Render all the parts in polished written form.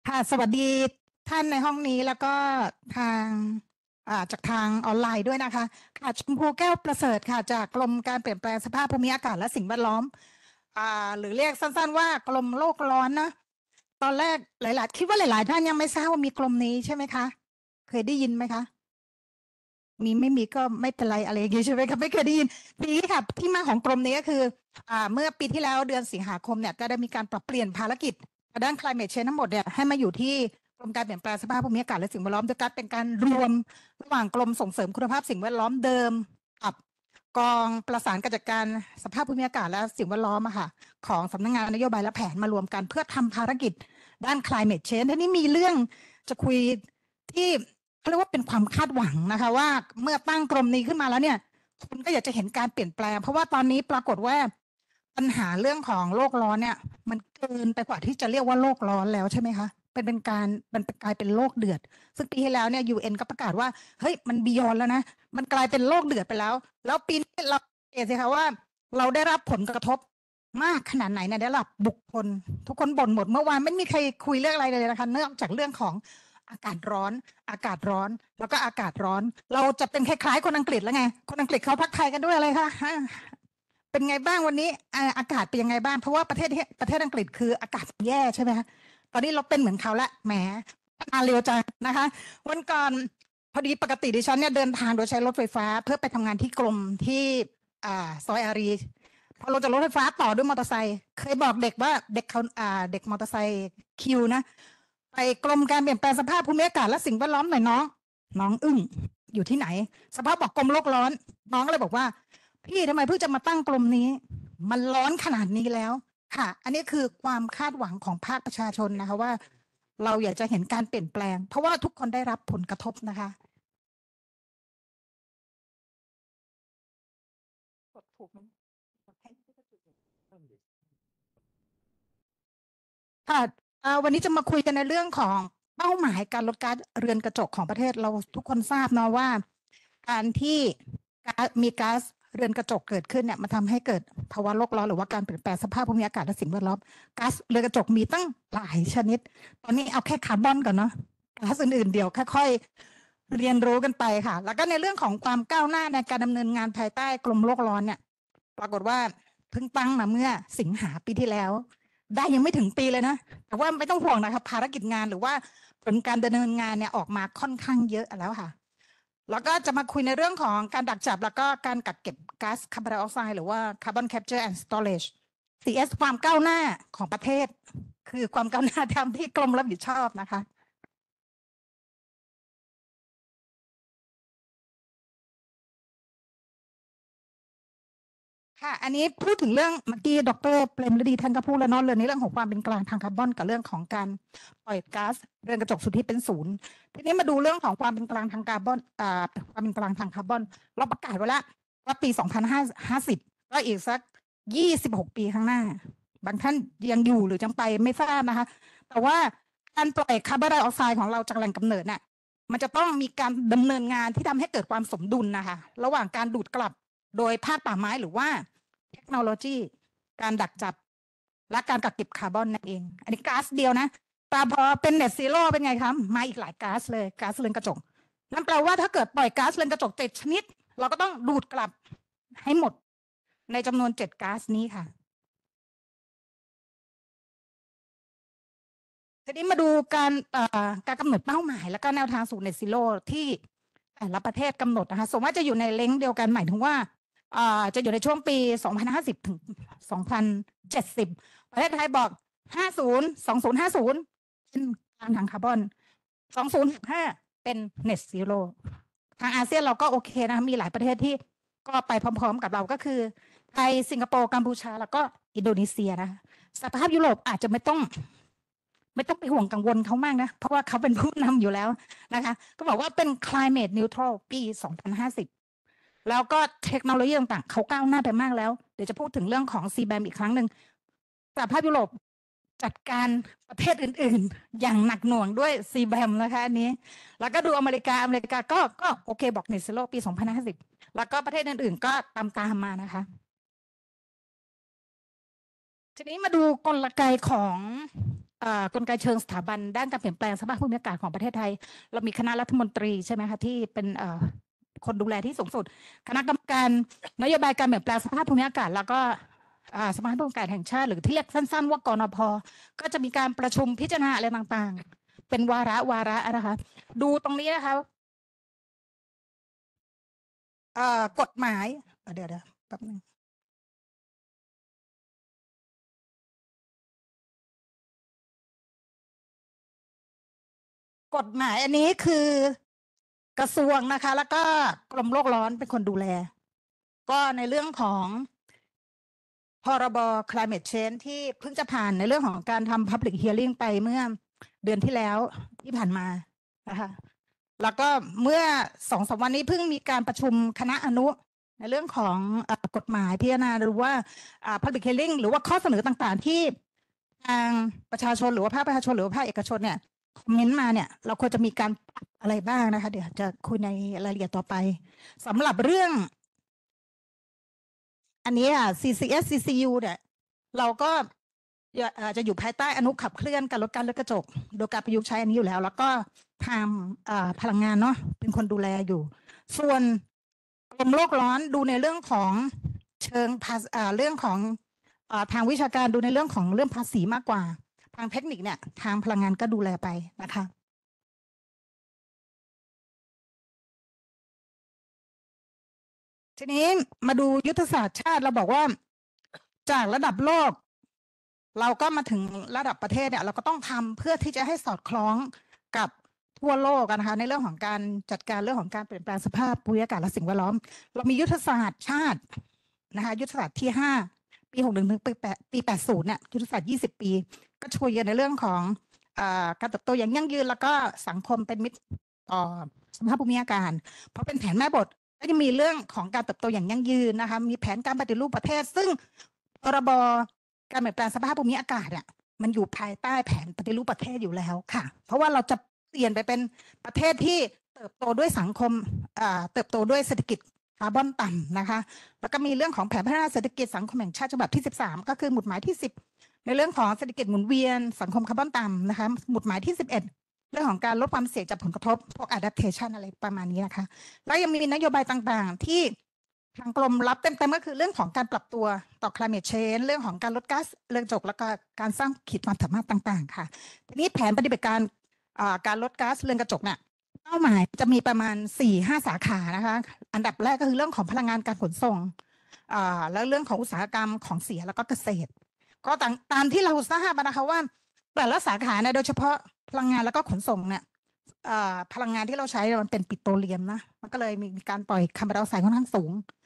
ค่ะสวัสดีท่านในห้องนี้แล้วก็ทางจากทางออนไลน์ด้วยนะคะค่ะชมพูแก้วประเสริฐค่ะจากกรมการเปลี่ยนแปลงสภาพภูมิอากาศและสิ่งแวดล้อมหรือเรียกสั้นๆว่ากรมโลกร้อนนะตอนแรกหลายๆคิดว่าหลายๆท่านยังไม่ทราบว่ามีกรมนี้ใช่ไหมคะเคยได้ยินไหมคะมีไม่มีก็ไม่เป็นไรอะไรอย่างงี้ใช่ไหมคะไม่เคยได้ยินทีนี้ค่ะที่มาของกรมนี้ก็คือเมื่อปีที่แล้วเดือนสิงหาคมเนี่ยก็ได้มีการปรับเปลี่ยนภารกิจด้าน climate change ทั้งหมดเนี่ยให้มาอยู่ที่กรมการเปลี่ยนแปลงสภาพภูมิอากาศและสิ่งแวดล้อมโดยการเป็นการรวมระหว่างกรมส่งเสริมคุณภาพสิ่งแวดล้อมเดิมกับกองประสานการจัดการสภาพภูมิอากาศและสิ่งแวดล้อมอะค่ะของสำนักงานนโยบายและแผนมารวมกันเพื่อทำภารกิจด้าน climate change ทีนี้มีเรื่องจะคุยที่เขาเรียกว่าเป็นความคาดหวังนะคะว่าเมื่อตั้งกรมนี้ขึ้นมาแล้วเนี่ยคุณก็อยากจะเห็นการเปลี่ยนแปลงเพราะว่าตอนนี้ปรากฏว่าปัญหาเรื่องของโลกร้อนเนี่ยมันเกินไปกว่าที่จะเรียกว่าโลกร้อนแล้วใช่ไหมคะมันกลายเป็นโลกเดือดซึ่งปีที่แล้วเนี่ย UN ก็ประกาศว่าเฮ้ยมันบียอนแล้วนะมันกลายเป็นโลกเดือดไปแล้วแล้วปีนี้เราเห็นสิคะว่าเราได้รับผลกระทบมากขนาดไหนเนี่ยได้รับบุคคลทุกคนบ่นหมดเมื่อวานไม่มีใครคุยเรื่องอะไรเลยนะคะเนื่องจากเรื่องของอากาศร้อนอากาศร้อนแล้วก็อากาศร้อนเราจะเป็นคล้ายๆคนอังกฤษแล้วไงคนอังกฤษเขาทักทายกันด้วยอะไรคะเป็นไงบ้างวันนี้อากาศเป็นยังไงบ้างเพราะว่าประเทศอังกฤษคืออากาศแย่ใช่ไหมคะตอนนี้เราเป็นเหมือนเขาละแหมมาเร็วจังนะคะวันก่อนพอดีปกติดิฉันเนี่ยเดินทางโดยใช้รถไฟฟ้าเพื่อไปทำงานที่กรมที่ซอยอารีพอลงจากรถไฟฟ้าต่อด้วยมอเตอร์ไซค์เคยบอกเด็กว่าเด็กเขาเด็กมอเตอร์ไซค์คิวนะไปกรมการเปลี่ยนแปลงสภาพภูมิอากาศและสิ่งแวดล้อมหน่อยน้องอึ้งอยู่ที่ไหนสภาพบอกกรมโลกร้อนน้องก็เลยบอกว่าพี่ทำไมเพิ่งจะมาตั้งกรมนี้มันร้อนขนาดนี้แล้วค่ะอันนี้คือความคาดหวังของภาคประชาชนนะคะว่าเราอยากจะเห็นการเปลี่ยนแปลงเพราะว่าทุกคนได้รับผลกระทบนะคะกดถูกไหมค่ะวันนี้จะมาคุยกันในเรื่องของเป้าหมายการลดก๊าซเรือนกระจกของประเทศเราทุกคนทราบเนาะว่าการที่มีก๊าซเรือนกระจกเกิดขึ้นเนี่ยมันทำให้เกิดภาวะโลกร้อนหรือว่าการเปลี่ยนแปลงสภาพภูมิอากาศและสิ่งแวดล้อมก๊าซเรือนกระจกมีตั้งหลายชนิดตอนนี้เอาแค่คาร์บอนก่อนเนาะก๊าซอื่นๆเดี๋ยวค่อยๆเรียนรู้กันไปค่ะแล้วก็ในเรื่องของความก้าวหน้าในการดำเนินงานภายใต้กรมโลกร้อนเนี่ยปรากฏว่าเพิ่งตั้งมาเมื่อสิงหาปีที่แล้วได้ยังไม่ถึงปีเลยนะแต่ว่าไม่ต้องห่วงนะครับภารกิจงานหรือว่าผลการดำเนินงานเนี่ยออกมาค่อนข้างเยอะแล้วค่ะแล้วก็จะมาคุยในเรื่องของการดักจับแล้วก็การกักเก็บก๊าซคาร์บอนไดออกไซด์หรือว่า Carbon Capture and Storage CS ความก้าวหน้าของประเทศคือความก้าวหน้าทำที่กรมรับผิดชอบนะคะค่ะอันนี้พูดถึงเรื่องเมื่อกี้ดรเปรมฤดีท่านก็พูดแล้วเนาะเรื่องในเรื่องของความเป็นกลางทางคาร์บอนกับเรื่องของการปล่อยก๊าซเรือนกระจกสุทธิเป็นศูนย์ทีนี้มาดูเรื่องของความเป็นกลางทางคาร์บอนความเป็นกลางทางคาร์บอนเราประกาศไว้แล้วว่าปี2550ก็อีกสัก26ปีข้างหน้าบางท่านยังอยู่หรือยังไปไม่ทราบนะคะแต่ว่าการปล่อยคาร์บอนไดออกไซด์ของเราจากแหล่งกำเนิดเนี่ยมันจะต้องมีการดำเนินงานที่ทำให้เกิดความสมดุลนะคะระหว่างการดูดกลับโดยภาคป่าไม้หรือว่าเทคโนโลยีการดักจับและการกักเก็บคาร์บอนนั่นเองอันนี้ก๊าซเดียวนะแต่พอเป็นเน็ตซีโร่เป็นไงคะมาอีกหลายก๊าซเลยก๊าซเรือนกระจกนั่นแปลว่าถ้าเกิดปล่อยก๊าซเรือนกระจก7 ชนิดเราก็ต้องดูดกลับให้หมดในจำนวน7 ก๊าซนี้ค่ะทีนี้มาดูการกำหนดเป้าหมายและก็แนวทางสู่เน็ตซีโร่ที่แต่ละประเทศกำหนดนะคะสมมติว่าจะอยู่ในเล้งเดียวกันหมายถึงว่าจะอยู่ในช่วงปี2050ถึง2070ประเทศไทยบอก50 2050เป็นการทางคาร์บอน2065เป็น Net Zero ทางอาเซียนเราก็โอเคนะคะมีหลายประเทศที่ก็ไปพร้อมๆกับเราก็คือไทยสิงคโปร์กัมพูชาแล้วก็อินโดนีเซียนะสหภาพยุโรปอาจจะไม่ต้องไปห่วงกังวลเขามากนะเพราะว่าเขาเป็นผู้นำอยู่แล้วนะคะก็บอกว่าเป็น climate neutral ปี2050แล้วก็เทคโนโลยีต่างๆเขาก้าวหน้าไปมากแล้วเดี๋ยวจะพูดถึงเรื่องของ CBAM อีกครั้งหนึ่งสหภาพยุโรปจัดการประเทศอื่นๆอย่างหนักหน่วงด้วย CBAM นะคะอันนี้แล้วก็ดูอเมริกาก็โอเคบอก Net Zero ปี2050แล้วก็ประเทศอื่นๆก็ตามมานะคะทีนี้มาดูกลไกของกลไกเชิงสถาบันด้านการเปลี่ยนแปลงสภาพภูมิอากาศของประเทศไทยเรามีคณะรัฐมนตรีใช่ไหมคะที่เป็นคนดูแลที่สูงสุดคณะกรรมการนโยบายการเปลี่ยนแปลงสภาพภูมิอากาศแล้วก็สภาพภูมิอากาศแห่งชาติหรือที่เรียกสั้นๆว่ากนพ.ก็จะมีการประชุมพิจารณาอะไรต่างๆเป็นวาระนะคะดูตรงนี้นะคะกฎหมายเดี๋ยวแป๊บนึงกฎหมายอันนี้คือกระทรวงนะคะ แล้วก็กรมโลกร้อนเป็นคนดูแล ก็ในเรื่องของพรบ climate change ที่เพิ่งจะผ่านในเรื่องของการทำ public hearing ไปเมื่อเดือนที่แล้วที่ผ่านมานะคะแล้วก็เมื่อ2-3 วันนี้เพิ่งมีการประชุมคณะอนุในเรื่องของกฎหมายพิจารณาหรือว่าpublic hearing หรือว่าข้อเสนอต่างๆที่ทางประชาชนหรือว่าภาคประชาชนหรือว่าภาคเอกชนเนี่ยคอมเมนต์มาเนี่ยเราควรจะมีการปรับอะไรบ้างนะคะเดี๋ยวจะคุยในรายละเอียดต่อไปสำหรับเรื่องอันนี้CCS CCU เนี่ยเราก็จะอยู่ภายใต้อนุขับเคลื่อนการลดการเลือนกระจกโดยการประยุกต์ใช้อันนี้อยู่แล้ว แล้วก็ทางพลังงานเนาะเป็นคนดูแลอยู่ ส่วนกรมโลกร้อนดูในเรื่องของเชิงเรื่องของทางวิชาการดูในเรื่องของเรื่องภาษีมากกว่า ทางเทคนิคเนี่ยทางพลังงานก็ดูแลไปนะคะทีนี้มาดูยุทธศาสตร์ชาติเราบอกว่าจากระดับโลก เราก็มาถึงระดับประเทศเนี่ยเราก็ต้องทำเพื่อที่จะให้สอดคล้องกับทั่วโลกนะคะในเรื่องของการจัดการเรื่องของการเปลี่ยนแปลงสภาพภูมิอากาศและสิ่งแวดล้อมเรามียุทธศาสตร์ชาตินะคะยุทธศาสตร์ที่5 ปี61 ถึงปี80เนี่ยยุทธศาสตร์20 ปีก็ช่วยในเรื่องของการเติบโตอย่างยั่งยืนแล้วก็สังคมเป็นมิตรต่อสภาพภูมิอากาศเพราะเป็นแผนแม่บทก็จะมีเรื่องของการเติบโตอย่างยั่งยืนนะคะมีแผนการปฏิรูปประเทศซึ่งพรบการเปลี่ยนแปลงสภาพภูมิอากาศอ่ะมันอยู่ภายใต้แผนปฏิรูปประเทศอยู่แล้วค่ะเพราะว่าเราจะเปลี่ยนไปเป็นประเทศที่เติบโตด้วยสังคมเติบโตด้วยเศรษฐกิจคาร์บอนต่ำนะคะแล้วก็มีเรื่องของแผนพัฒนาเศรษฐกิจสังคมแห่งชาติฉบับที่13ก็คือหมุดหมายที่10ในเรื่องของเศรษฐกิจหมุนเวียนสังคมคาร์บอนต่ำนะคะหมุดหมายที่11เรื่องของการลดความเสี่ยงจากผลกระทบพวก adaptation อะไรประมาณนี้นะคะแล้วยังมีนโยบายต่างๆที่ทางกรมรับเต็มๆก็คือเรื่องของการปรับตัวต่อ climate change เรื่องของการลดก๊าซเรือนกระจกแล้วก็การสร้างขีดความสามารถต่างๆค่ะทีนี้แผนปฏิบัติการการลดก๊าซเรือนกระจกเนี่ยเป้าหมายจะมีประมาณ 4-5 สาขานะคะอันดับแรกก็คือเรื่องของพลังงานการขนส่งแล้วเรื่องของอุตสาหกรรมของเสียแล้วก็เกษตรก็ตามที่เราทราบนะคะว่าแต่ละสาขาเนี่ยโดยเฉพาะพลังงานแล้วก็ขนส่งเนี่ยพลังงานที่เราใช้มันเป็นปิโตรเลียมนะมันก็เลยมีการปล่อยคาร์บอนไดออกไซด์ค่อนข้าง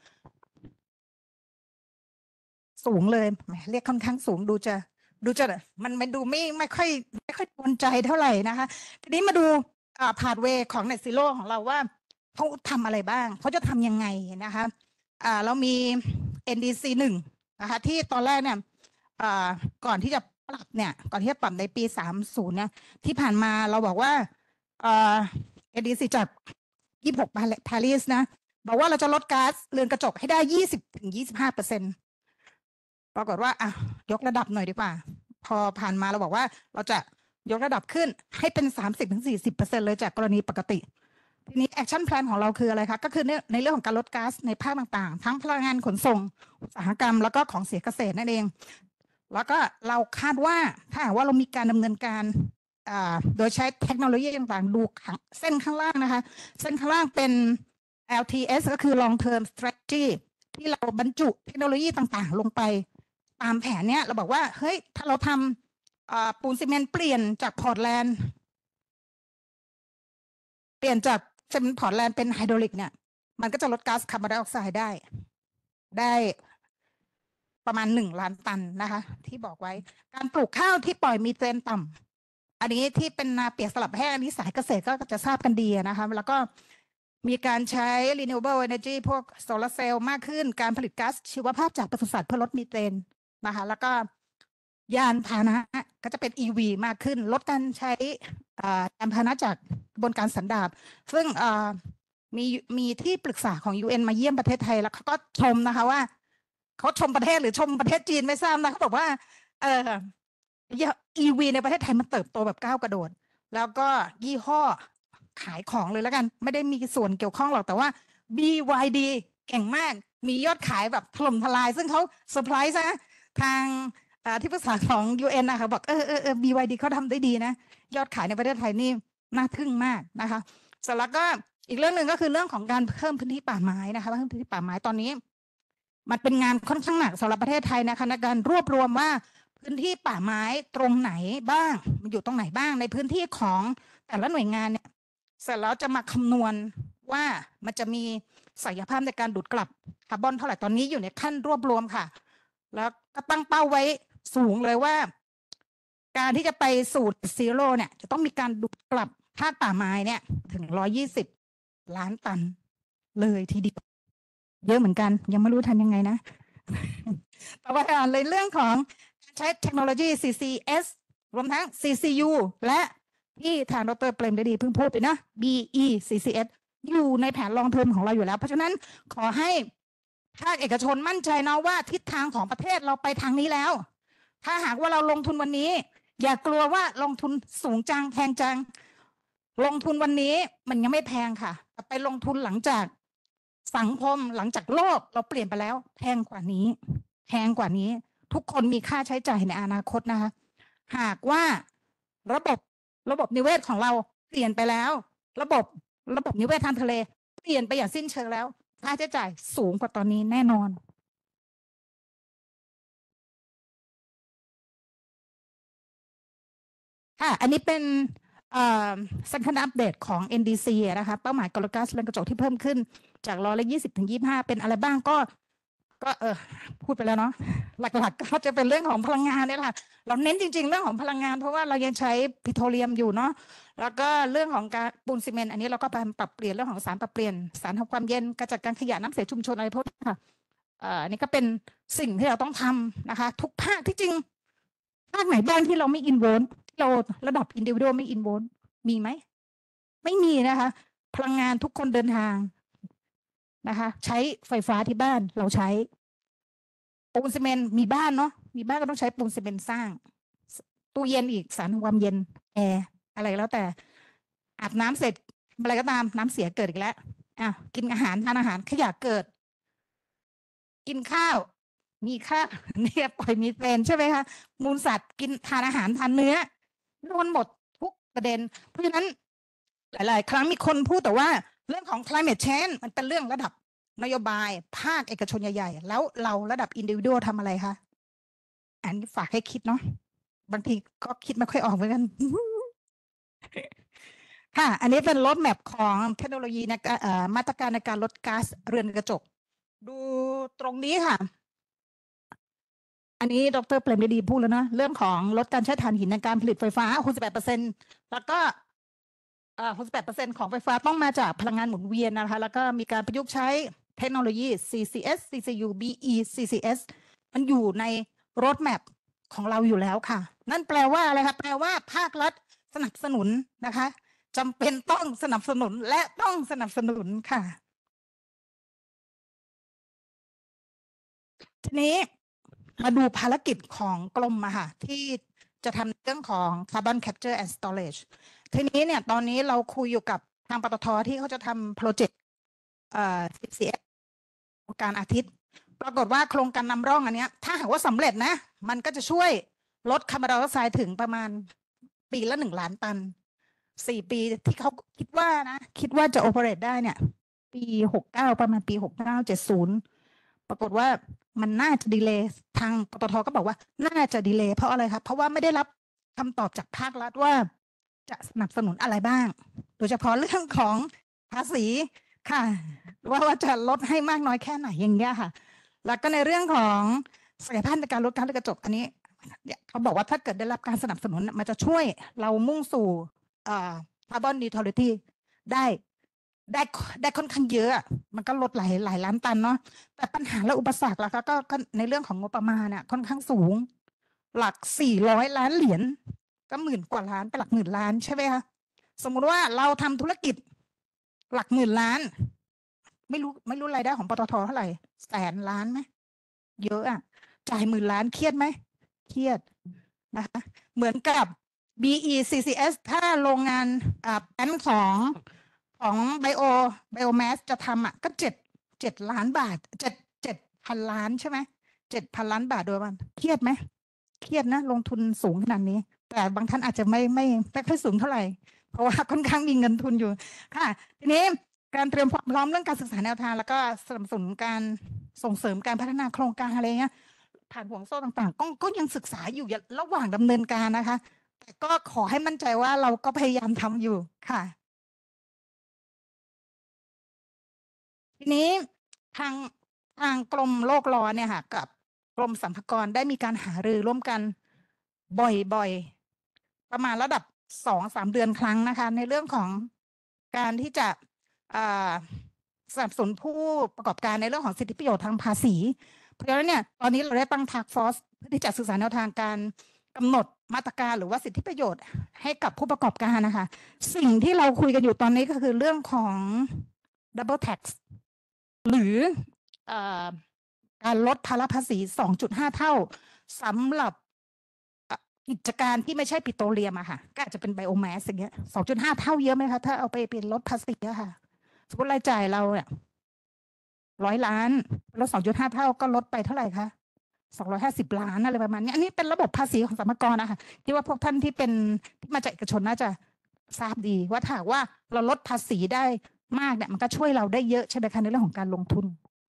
สูงเลยเรียกค่อนข้างสูงดูจะมันดูไม่ค่อยกวนใจเท่าไหร่นะคะทีนี้มาดูพาธเวย์ของเน็ตซีโร่ของเราว่าเขาทำอะไรบ้างเขาจะทำยังไงนะคะเรามี NDC 1นะคะที่ตอนแรกเนี่ยก่อนที่จะปรับเนี่ยก่อนที่จะปรับในปี30เนี่ยที่ผ่านมาเราบอกว่าNDC จาก26ปารีสนะบอกว่าเราจะลดก๊าซเรือนกระจกให้ได้20-25%ปรากฏว่ายกระดับหน่อยดีกว่าพอผ่านมาเราบอกว่าเราจะยกระดับขึ้นให้เป็น30-40%เลยจากกรณีปกติทีนี้แอคชั่นแพลนของเราคืออะไรคะก็คือในเรื่องของการลดก๊าซในภาคต่างๆทั้งพลังงานขนส่งอุตสาหกรรมแล้วก็ของเสียเกษตรนั่นเองแล้วก็เราคาดว่าถ้าหากว่าเรามีการดำเนินการโดยใช้เทคโนโลยีต่างๆดูเส้นข้างล่างนะคะเส้นข้างล่างเป็น LTS ก็คือ long term strategy ที่เราบรรจุเทคโนโลยีต่างๆลงไปตามแผนเนี้ยเราบอกว่าเฮ้ยถ้าเราทำปูนซีเมนต์เปลี่ยนจากพอร์ตแลนด์เปลี่ยนจากซีเมนต์พอร์ตแลนด์เป็นไฮดรอลิกเนี่ยมันก็จะลดก๊าซคาร์บอนไดออกไซด์ได้ประมาณ1 ล้านตันนะคะที่บอกไว้การปลูกข้าวที่ปล่อยมีเทนต่ำอันนี้ที่เป็นนาเปียกสลับแห้งอันนี้สายเกษตรก็จะทราบกันดีนะคะแล้วก็มีการใช้ renewable energy พวกโซลาร์เซลล์มากขึ้นการผลิตก๊าซชีวภาพจากปศุสัตว์เพื่อลดมีเทนนะคะแล้วก็ยานพาหนะก็จะเป็น EV มากขึ้นลดการใช้ยานพาหนะจากกระบวนการสันดาปซึ่งมีที่ปรึกษาของ UN มาเยี่ยมประเทศไทยแล้วเขาก็ชมนะคะว่าเขาชมประเทศหรือชมประเทศจีนไม่ทราบนะเขาบอกว่า EV ในประเทศไทยมันเติบโตแบบก้าวกระโดด แล้วก็ยี่ห้อขายของเลยแล้วกัน ไม่ได้มีส่วนเกี่ยวข้องหรอกแต่ว่า BYD เก่งมาก มียอดขายแบบถล่มทลาย ซึ่งเขาเซอร์ไพรส์นะทางที่ปรึกษาของ UN นะคะบอกBYD เขาทำได้ดีนะ ยอดขายในประเทศไทยนี่น่าทึ่งมากนะคะเสร็จแล้วก็อีกเรื่องหนึ่งก็คือเรื่องของการเพิ่มพื้นที่ป่าไม้นะคะเพิ่มพื้นที่ป่าไม้ตอนนี้ มันเป็นงานค่อนข้างหนักสำหรับประเทศไทยนะคะในการรวบรวมว่าพื้นที่ป่าไม้ตรงไหนบ้างมันอยู่ตรงไหนบ้างในพื้นที่ของแต่ละหน่วยงานเนี่ยเสร็จแล้วจะมาคำนวณว่ามันจะมีศักยภาพในการดูดกลับคาร์บอนเท่าไหร่ตอนนี้อยู่ในขั้นรวบรวมค่ะ แล้วก็ตั้งเป้าไว้สูงเลยว่า การที่จะไปสู่ซีโร่เนี่ยจะต้องมีการดูดกลับภาคป่าไม้เนี่ยถึง120 ล้านตันเลยทีเดียวเยอะเหมือนกันยังไม่รู้ทำยังไงนะ ต่อไปในเรื่องของใช้เทคโนโลยี CCS รวมทั้ง CCU และที่ทางดร.เปรมฤดีเพิ่งพูดไปนะ BECCS อยู่ในแผนลองเทอมของเราอยู่แล้วเพราะฉะนั้นขอให้ภาคเอกชนมั่นใจนะว่าทิศทางของประเทศเราไปทางนี้แล้ว ถ้าหากว่าเราลงทุนวันนี้อย่ากลัวว่าลงทุนสูงจังแพงจังลงทุนวันนี้มันยังไม่แพงค่ะแต่ไปลงทุนหลังจากสังคมหลังจากโลกเราเปลี่ยนไปแล้วแพงกว่านี้แพงกว่านี้ทุกคนมีค่าใช้จ่ายในอนาคตนะคะหากว่าระบบนิเวศของเราเปลี่ยนไปแล้วระบบนิเวศทางทะเลเปลี่ยนไปอย่างสิ้นเชิงแล้วค่าใช้จ่ายสูงกว่าตอนนี้แน่นอนค่ะอันนี้เป็นสัญญาณอัปเดตของ NDC นะคะเป้าหมายกลก๊าซเรือนกระจกที่เพิ่มขึ้นจาก120 ถึง 25เป็นอะไรบ้างก็พูดไปแล้วเนาะหลักๆก็จะเป็นเรื่องของพลังงานเนี่ยค่ะเราเน้นจริงๆเรื่องของพลังงานเพราะว่าเรายังใช้ปิโตรเลียมอยู่เนาะแล้วก็เรื่องของการปูนซีเมนต์อันนี้เราก็ปรับเปลี่ยนเรื่องของสารปรับเปลี่ยนสารทำความเย็นการจัดการขยะน้ำเสียชุมชนอะไรพวกนี้ค่ะอันนี้ก็เป็นสิ่งที่เราต้องทำนะคะทุกภาคที่จริงภาคไหนบ้างที่เราไม่อินโวลเราระดับอินดิวิ a l ไม่อินโวลมีไหมไม่มีนะคะพลังงานทุกคนเดินทางนะคะใช้ไฟฟ้าที่บ้านเราใช้ปูนซีเมนต์มีบ้านเนาะมีบ้านก็ต้องใช้ปูนซีเมนต์สร้างตู้เย็นอีกสารความเย็นแอร์อะไรแล้วแต่อาบน้ำเสร็จอะไรก็ตามน้ำเสียเกิดอีกแล้วกินอาหารทานอาหารขยะเกิด กินข้าวมีค่าเนี่ยปล่อยมีเทรนใช่ไหมคะมูลสัตว์กินทานอาหารทานเนื้อโดนหมดทุกประเด็นเพราะฉะนั้นหลายๆครั้งมีคนพูดแต่ว่าเรื่องของ climate change มันเป็นเรื่องระดับนโยบายภาคเอกชนใหญ่ๆแล้วเราระดับ individual ทำอะไรคะอันนี้ฝากให้คิดเนาะบางทีก็คิดไม่ค่อยออกเหมือนกัน ค่ะอันนี้เป็นรถแมพของเทคโนโลยีในมาตรการในการลดก๊าซเรือนกระจกดูตรงนี้ค่ะอันนี้ดร.เปรมฤดีพูดแล้วนะเรื่องของลดการใช้ถ่านหินในการผลิตไฟฟ้า68%แล้วก็68%ของไฟฟ้าต้องมาจากพลังงานหมุนเวียนนะคะแล้วก็มีการประยุกต์ใช้เทคโนโลยี CCS CCU BE CCS มันอยู่ในรถแมพของเราอยู่แล้วค่ะนั่นแปลว่าอะไรคะแปลว่าภาครัฐสนับสนุนนะคะจำเป็นต้องสนับสนุนและต้องสนับสนุนค่ะทีนี้มาดูภารกิจของกรมอะค่ะที่จะทำเรื่องของ Carbon Capture and Storage ทีนี้เนี่ยตอนนี้เราคุยอยู่กับทางปตทที่เขาจะทำโปรเจกต์CCS การอาทิตย์ ปรากฏว่าโครงการนำร่องอันเนี้ยถ้าหากว่าสำเร็จนะ มันก็จะช่วยลดคาร์บอนไดออกไซด์ถึงประมาณปีละ1 ล้านตัน4 ปีที่เขาคิดว่านะคิดว่าจะโอเปเรตได้เนี่ยปี69ประมาณปี69 70ปรากฏว่ามันน่าจะดีเลย์ทางปตทก็บอกว่าน่าจะดีเลย์เพราะอะไรครับเพราะว่าไม่ได้รับคำตอบจากภาครัฐว่าจะสนับสนุนอะไรบ้าง โดยเฉพาะเรื่องของภาษีค่ะว่าจะลดให้มากน้อยแค่ไหนอย่างเงี้ยค่ะแล้วก็ในเรื่องของศักยภาพในการลดก๊าซเรือนกระจกอันนี้เขาบอกว่าถ้าเกิดได้รับการสนับสนุนมันจะช่วยเรามุ่งสู่คาร์บอนนิวทรัลิตี้ได้ได้ค่อนข้างเยอะมันก็ลดหลายล้านตันเนาะแต่ปัญหาและอุปสรรคล่ะคะก็ในเรื่องของงบประมาณน่ะค่อนข้างสูง หลัก400 ล้านเหรียญก็10,000 กว่าล้านเป็นหลักหมื่นล้านใช่ไหมคะสมมุติว่าเราทำธุรกิจหลักหมื่นล้าน ไม่รู้รายได้ของปตทเท่าไหร่100,000 ล้านไหมเยอะอ่ะจ่าย10,000 ล้านเครียดไหมเครียดนะคะเหมือนกับ BECCS ถ้าโรงงานแปนของไบโอแมสจะทำก็7 ล้านบาท7,000 ล้านใช่ไหม7,000 ล้านบาทโดยวันเครียดไหมเครียดนะลงทุนสูงขนาดนี้ แต่บางท่านอาจจะไม่ค่อยสูงเท่าไหร่ เพราะว่าค่อนข้างมีเงินทุนอยู่ค่ะทีนี้การเตรียมความพร้อมเรื่องการศึกษาแนวทางแล้วก็สนับสนุนการส่งเสริมการพัฒนาโครงการอะไรเงี้ยผ่านห่วงโซ่ต่างๆก็ยังศึกษาอยู่ระหว่างดำเนินการนะคะ แต่ก็ขอให้มั่นใจว่าเราก็พยายามทำอยู่ค่ะ ทีนี้ทางกรมโลกร้อนเนี่ยค่ะกับกรมสรรพากรได้มีการหารือร่วมกันบ่อยๆประมาณระดับ2-3 เดือนครั้งนะคะ ในเรื่องของการที่จะสนับสนุนผู้ประกอบการในเรื่องของสิทธิประโยชน์ทางภาษีเพราะฉะนั้นเนี่ยตอนนี้เราได้ตั้ง Task Force เพื่อที่จะศึกษาแนวทางการกำหนดมาตรการหรือว่าสิทธิประโยชน์ให้กับผู้ประกอบการนะคะ สิ่งที่เราคุยกันอยู่ตอนนี้ก็คือเรื่องของ double tax หรือการลดภาระภาษี 2.5 เท่าสำหรับกิจการที่ไม่ใช่ปิโตรเลียมอะค่ะก็อาจจะเป็นไบโอแมสอย่างเงี้ย 2.5 เท่าเยอะไหมคะถ้าเอาไปเป็นลดภาษีอะค่ะสมมติรายจ่ายเราเนี่ย100 ล้านลด 2.5 เท่าก็ลดไปเท่าไหร่คะ250 ล้านอะไรประมาณนี้อันนี้เป็นระบบภาษีของสรรพากรนะคะคิดว่าพวกท่านที่มาจากเอกชนน่าจะทราบดีว่าถ้าว่าเราลดภาษีได้มากเนี่ยมันก็ช่วยเราได้เยอะใช่ไหมคะในเรื่องของการลงทุน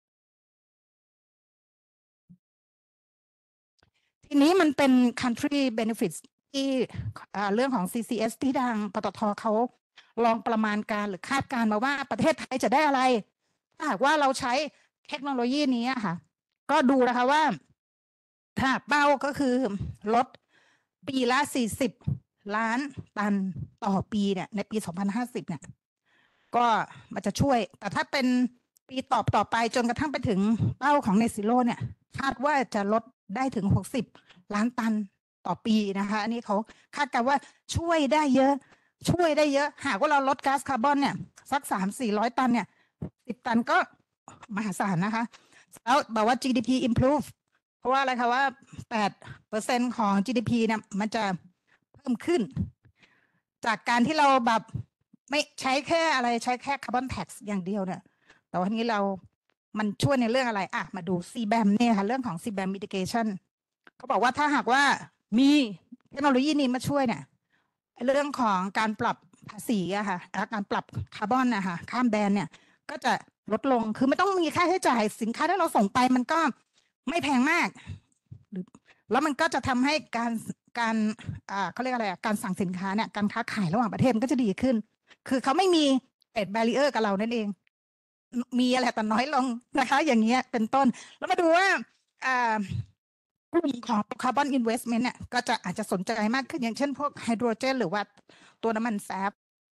ทีนี้มันเป็น country benefits ที่เรื่องของ CCS ที่ทางปตทเขาลองประมาณการหรือคาดการณ์มาว่าประเทศไทยจะได้อะไรถ้าหากว่าเราใช้เทคโนโลยีนี้ค่ะก็ดูนะคะว่าถ้าเป้าก็คือลดปีละ40 ล้านตันต่อปีเนี่ยในปี2050เนี่ยก็มันจะช่วยแต่ถ้าเป็นปีต่อไปจนกระทั่งไปถึงเป้าของเนซิโลเนี่ยคาดว่าจะลดได้ถึง60 ล้านตันต่อปีนะคะอันนี้เขาคาดการณ์ว่าช่วยได้เยอะหากว่าเราลดก๊าซคาร์บอนเนี่ยสัก300-400 ตันเนี่ย10 ตันก็มหาศาลนะคะแล้วบอกว่า GDP improve เพราะว่าอะไรคะว่า8%ของ GDP เนี่ยมันจะเพิ่มขึ้น จากการที่เราแบบไม่ใช้แค่อะไรใช้แค่คาร์บอนแท็กซ์อย่างเดียวเนี่ยแต่วันนี้มันช่วยในเรื่องอะไรมาดู CBAM เนี่ยค่ะเรื่องของ CBAM mitigation เขาบอกว่าถ้าหากว่ามีเทคโนโลยีนี้มาช่วยเนี่ยเรื่องของการปรับภาษีอะค่ะการปรับคาร์บอนนะคะข้ามแดนเนี่ยก็จะลดลงคือไม่ต้องมีค่าใช้จ่ายสินค้าที่เราส่งไปมันก็ไม่แพงมากแล้วมันก็จะทำให้การเขาเรียกอะไรการสั่งสินค้าเนี่ยการค้าขายระหว่างประเทศมันก็จะดีขึ้น คือเขาไม่มีเทรดแบรีเออร์กับเรานั่นเอง มีอะไรแต่น้อยลงนะคะ อย่างเงี้ยเป็นต้น แล้วมาดูว่ากลุ่มของคาร์บอนอินเวสท์เมนต์เนี่ยก็จะอาจจะสนใจมากขึ้นอย่างเช่นพวกไฮโดรเจนหรือว่าตัวน้ำมันแซฟ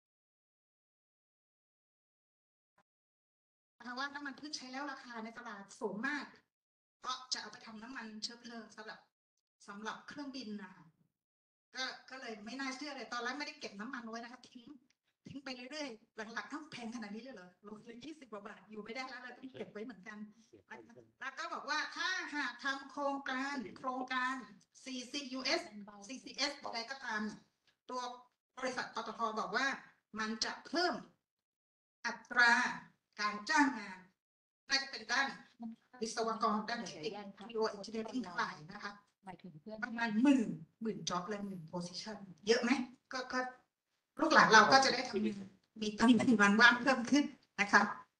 ว่าน้ำมันพืชใช้แล้วราคาในตลาดสูงมากเพราะจะเอาไปทำน้ำมันเชื้อเพลิงสำหรับเครื่องบินนะคะก็เลยไม่น่าเชื่อเลยตอนแรกไม่ได้เก็บน้ำมันไว้นะคะทิ้งไปเรื่อยๆหลังๆต้องแพงขนาดนี้เลยเหรอโลละ20 กว่าบาทอยู่ไม่ได้แล้วเลยต้องเก็บไว้เหมือนกันแล้วก็บอกว่าถ้าหากทำโครงการ CCS อะไรก็ตามตัวบริษัทปตทบอกว่ามันจะเพิ่มอัตราการจ้างงานน่าจะเป็นด้านวิศวกรด้านเทคนิค Engineering ทั้งหลายนะคะประมาณหมื่นจ็อบเลย1 position เยอะไหมก็ลูกหลานเราก็จะได้ทำมีตำแหน่งวันว่างเพิ่มขึ้นนะคะ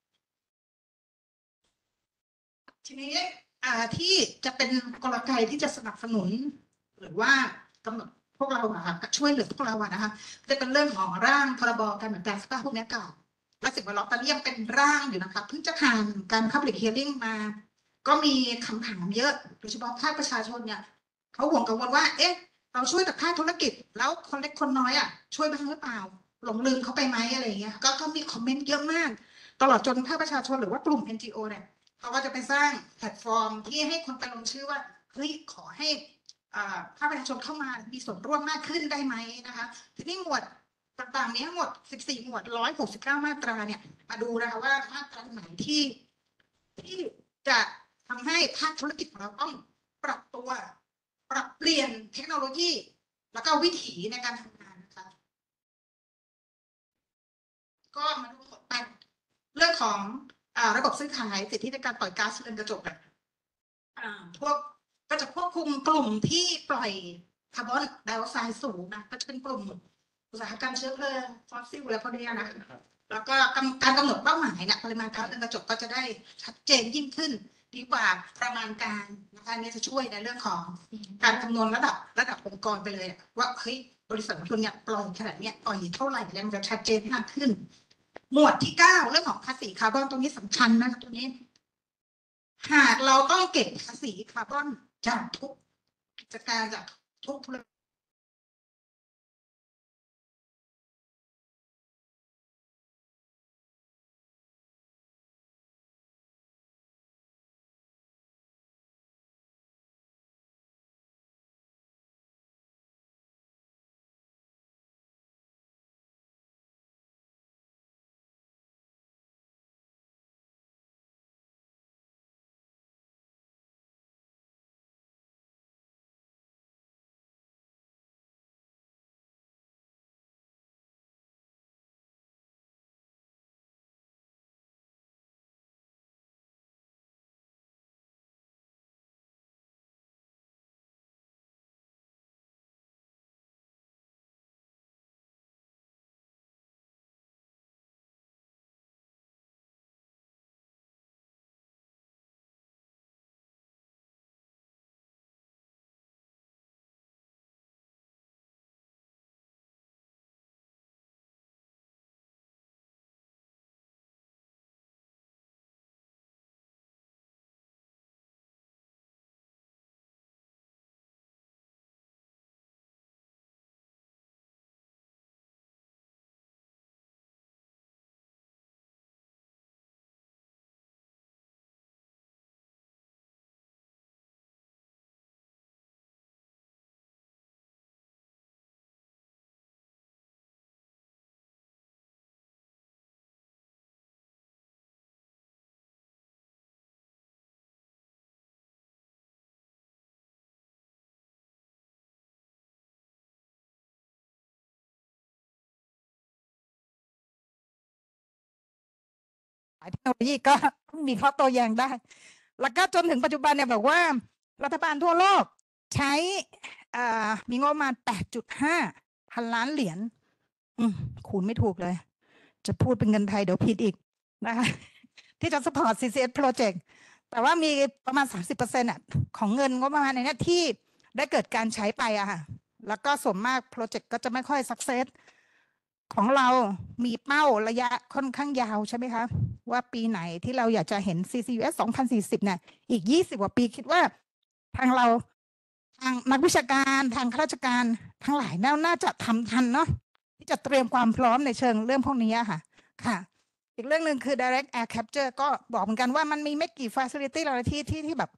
ทีนี้ที่จะเป็นกลไกที่จะสนับสนุนหรือว่ากำหนดพวกเราอะค่ะช่วยเหลือพวกเราอะนะคะจะเป็นเรื่องของร่างพรบการเปลี่ยนแปลงสภาพภูมิอากาศและสิ่งแวดล้อมตอนนี้ยังเป็นร่างอยู่นะคะเพิ่งจะผ่านการ Public Hearing มาก็มีคำถามเยอะโดยเฉพาะภาคประชาชนเนี่ยเขาห่วงกังวลว่าเอ๊ะเราช่วยแต่ภาคธุรกิจแล้วคนเล็กคนน้อยช่วยบ้างหรือเปล่าหลงลืมเขาไปไหมอะไรอย่างเงี้ยก็มีคอมเมนต์เยอะมากตลอดจนภาคประชาชนหรือว่ากลุ่ม NGO เนี่ยเขาก็จะไปสร้างแพลตฟอร์มที่ให้คนไปลงชื่อว่าเฮ้ยขอให้ภาคประชาชนเข้ามามีส่วนร่วมมากขึ้นได้ไหมนะคะทีนี้หมวดต่างๆนี้ทั้งหมด14 หมวด169 มาตราเนี่ยมาดูนะคะว่ามาตราไหนที่จะทำให้ภาคธุรกิจของเราต้องปรับตัวปรับเปลี่ยนเทคโนโลยีแล้วก็วิถีในการทำงานนะคะก็มาดูผลกันเรื่องของระบบซื้อขายสิทธิในการปล่อยก๊าซเรือนกระจกพวกก็จะควบคุมกลุ่มที่ปล่อยคาร์บอนไดออกไซด์สูงนะก็จะเป็นกลุ่มอุตสาหกรรมเชื้อเพลิงฟอสซิลและพวกนี้นะแล้วก็การกำหนดเป้าหมายเนี่ยปริมาณก๊าซเรือนกระจกก็จะได้ชัดเจนยิ่งขึ้นดีกว่าประมาณการนะคะนี่จะช่วยในเรื่องของการคำนวณระดับองค์กรไปเลยว่าเฮ้ยบริษัทของคุณเนี่ยปล่อยขนาดนี้ปล่อยเท่าไหร่เนี่ยมันจะชัดเจนมากขึ้นหมวดที่9เรื่องของภาษีคาร์บอนตรงนี้สำคัญนะตรงนี้หากเราต้องเก็บภาษีคาร์บอนจากทุกกิจการจากทุกธุรกิจเทคโนโลยีก็มีข้อโต้แย้งได้ แล้วก็จนถึงปัจจุบันเนี่ยบอกว่ารัฐบาลทั่วโลกใช้มีงบประมาณ 8.5 พันล้านเหรียญคูณไม่ถูกเลย จะพูดเป็นเงินไทยเดี๋ยวผิดอีกนะคะที่จะ support CCS project แต่ว่ามีประมาณ 30% ของเงินงบประมาณในนี้ที่ได้เกิดการใช้ไปอะค่ะแล้วก็ส่วนมากโปรเจกต์ก็จะไม่ค่อย success ของเรามีเป้าระยะค่อนข้างยาวใช่ไหมคะว่าปีไหนที่เราอยากจะเห็น CCUS 2040เนี่ยอีก20กว่าปีคิดว่าทางเราทางนักวิชาการทางข้าราชการทั้งหลายน่าจะทำทันเนาะที่จะเตรียมความพร้อมในเชิงเรื่องพวกนี้ค่ะค่ะอีกเรื่องหนึ่งคือ direct air capture ก็บอกเหมือนกันว่ามันมีไม่กี่ facility อะไรที่แบบ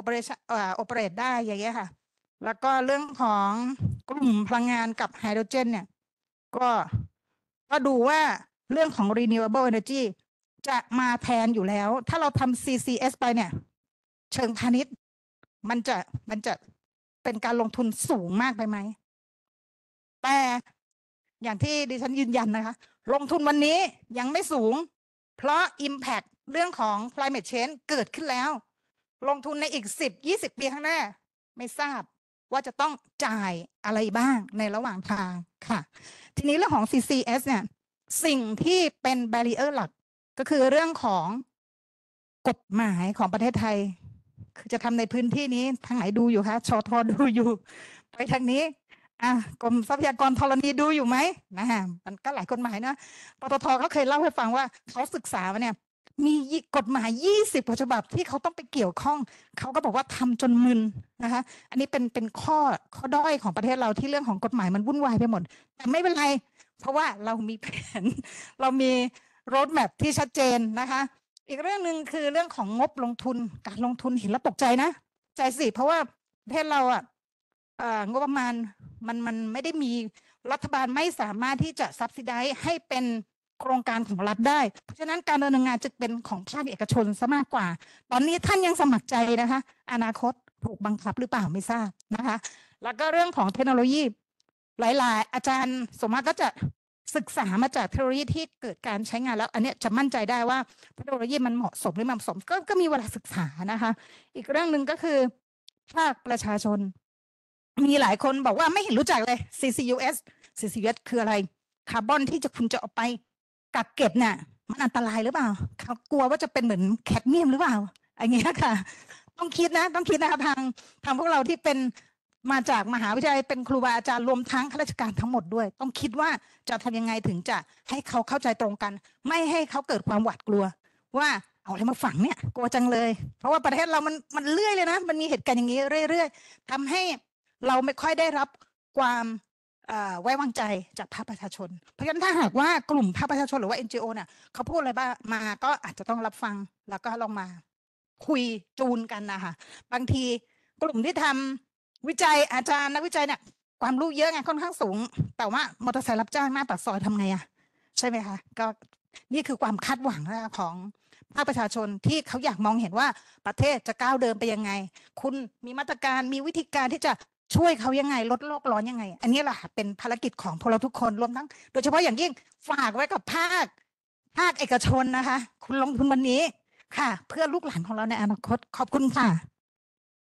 operate ได้อย่างเงี้ยค่ะแล้วก็เรื่องของกลุ่มพลังงานกับไฮโดรเจนเนี่ยก็ดูว่าเรื่องของ renewable energy จะมาแทนอยู่แล้ว ถ้าเราทำ CCS ไปเนี่ยเชิงพาณิชย์มันจะเป็นการลงทุนสูงมากไปไหมแต่อย่างที่ดิฉันยืนยันนะคะลงทุนวันนี้ยังไม่สูงเพราะ Impact เรื่องของ climate change เกิดขึ้นแล้วลงทุนในอีก10-20 ปีข้างหน้าไม่ทราบว่าจะต้องจ่ายอะไรบ้างในระหว่างทางค่ะทีนี้เรื่องของ CCS เนี่ยสิ่งที่เป็นแบรีเออร์หลักก็คือเรื่องของกฎหมายของประเทศไทยคือจะทำในพื้นที่นี้ทางไหนดูอยู่คะชทดูอยู่ไปทางนี้กรมทรัพยากรธรณีดูอยู่ไหมมันก็หลายกฎหมายนะปตทก็เคยเล่าให้ฟังว่าเขาศึกษามาเนี่ยมีกฎหมาย20กว่าฉบับที่เขาต้องไปเกี่ยวข้องเขาก็บอกว่าทำจนมึนนะคะอันนี้เป็นข้อด้อยของประเทศเราที่เรื่องของกฎหมายมันวุ่นวายไปหมดแต่ไม่เป็นไรเพราะว่าเรามีแผนเรามีโรดแมพที่ชัดเจนนะคะอีกเรื่องหนึ่งคือเรื่องของงบลงทุนการลงทุนเห็นแล้วตกใจนะใจสิเพราะว่าประเทศเรางบประมาณมันไม่ได้มีรัฐบาลไม่สามารถที่จะซับซิไดให้เป็นโครงการของรัฐได้เพราะฉะนั้นการดำเนินงานจะเป็นของภาคเอกชนซะมากกว่าตอนนี้ท่านยังสมัครใจนะคะอนาคตถูกบังคับหรือเปล่าไม่ทราบนะคะแล้วก็เรื่องของเทคโนโลยีหลายๆอาจารย์สมมติก็จะศึกษามาจากเทคโนโลยีที่เกิดการใช้งานแล้ว อันนี้จะมั่นใจได้ว่าเทคโนโลยีมันเหมาะสมหรือไม่เหมาะสมก็มีเวลาศึกษานะคะ อีกเรื่องหนึ่งก็คือภาคประชาชน มีหลายคนบอกว่าไม่เห็นรู้จักเลย CCUS คืออะไรคาร์บอนที่คุณจะเอาไปกักเก็บเนี่ยมันอันตรายหรือเปล่าเขากลัวว่าจะเป็นเหมือนแคดเมียมหรือเปล่าอย่างเงี้ยค่ะ ต้องคิดนะคะทางพวกเราที่เป็นมาจากมหาวิทยาลัยเป็นครูบาอาจารย์รวมทั้งข้าราชการทั้งหมดด้วย ต้องคิดว่าจะทำยังไงถึงจะให้เขาเข้าใจตรงกัน ไม่ให้เขาเกิดความหวาดกลัว ว่าเอาอะไรมาฝังเนี่ยกลัวจังเลย เพราะว่าประเทศเรามันเรื่อยเลยนะมันมีเหตุการณ์อย่างนี้เรื่อยๆทำให้เราไม่ค่อยได้รับความไว้วางใจจากภาคประชาชน เพราะฉะนั้นถ้าหากว่ากลุ่มภาคประชาชนหรือว่า NGO เนี่ยเขาพูดอะไรบ้างมาก็อาจจะต้องรับฟังแล้วก็ลองมาคุยจูนกันนะคะบางทีกลุ่มที่ทำวิจัยอาจารย์นักวิจัยเนี่ยความรู้เยอะไงค่อนข้างสูง แต่ว่ามอเตอร์ไซค์รับจ้างหน้าปากซอยทำไงอะใช่ไหมคะก็นี่คือความคาดหวังของภาคประชาชนที่เขาอยากมองเห็นว่าประเทศจะก้าวเดินไปยังไง คุณมีมาตรการมีวิธีการที่จะช่วยเขายังไงลดโลกร้อนยังไง อันนี้แหละเป็นภารกิจของพวกเราทุกคนรวมทั้งโดยเฉพาะอย่างยิ่งฝากไว้กับภาคเอกชนนะคะ คุณลงทุนวันนี้ค่ะ เพื่อลูกหลานของเราในอนาคตขอบคุณค่ะ